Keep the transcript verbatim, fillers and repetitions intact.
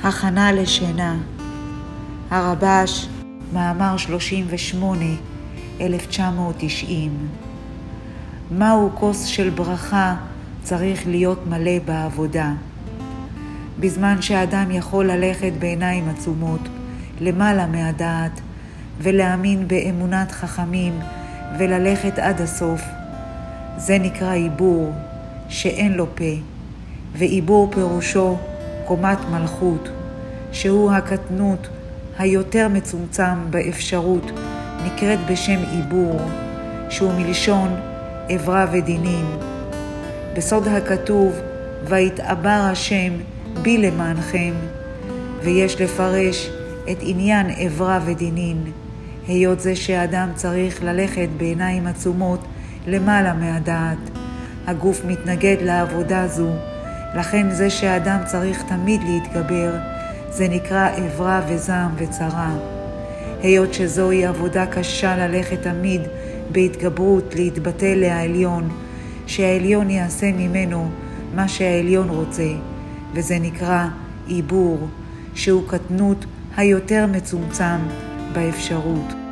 הכנה לשינה. הרב"ש, מאמר שלושים ושמונה, אלף תשע מאות תשעים. מהו כוס של ברכה צריך להיות מלא בעבודה. בזמן שאדם יכול ללכת בעיניים עצומות למעלה מהדעת ולהאמין באמונת חכמים וללכת עד הסוף, זה נקרא עיבור שאין לו פה, ועיבור פירושו קומת מלכות, שהוא הקטנות היותר מצומצם באפשרות, נקראת בשם עיבור, שהוא מלשון עברה ודינים. בסוד הכתוב, ויתעבר השם בי למענכם, ויש לפרש את עניין עברה ודינין, היות זה שאדם צריך ללכת בעיניים עצומות למעלה מהדעת. הגוף מתנגד לעבודה זו, לכן זה שאדם צריך תמיד להתגבר, זה נקרא עברה וזעם וצרה. היות שזוהי עבודה קשה ללכת תמיד בהתגברות להתבטא לעליון, שהעליון יעשה ממנו מה שהעליון רוצה, וזה נקרא עיבור, שהוא קטנות היותר מצומצם באפשרות.